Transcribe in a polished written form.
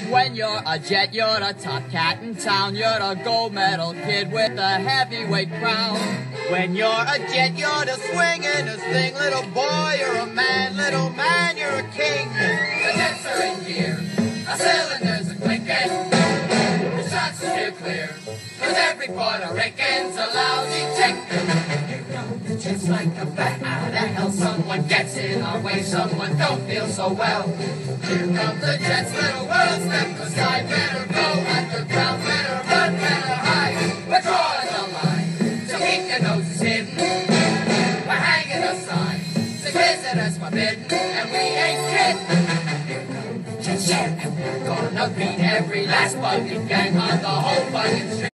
When you're a jet, you're a top cat in town. You're a gold medal kid with a heavyweight crown. When you're a jet, you're the swingin'est thing. Little boy, you're a man. Little man, you're a king. The jets are in gear. Our cylinders are clicking. The shots are steer clear. 'Cause every Puerto Rican's a lousy chick. Here come the jets like a bat out of hell. Someone gets in our way. Someone don't feel so well. Here come the jets. Little world step aside. Better go underground. Better run. Better hide. We're drawing the line. So keep your noses hidden. We're hanging a sign. The visitors forbidden. And we ain't kidding. Here come the jets. And we're gonna beat every last bugging gang on the whole bugging street.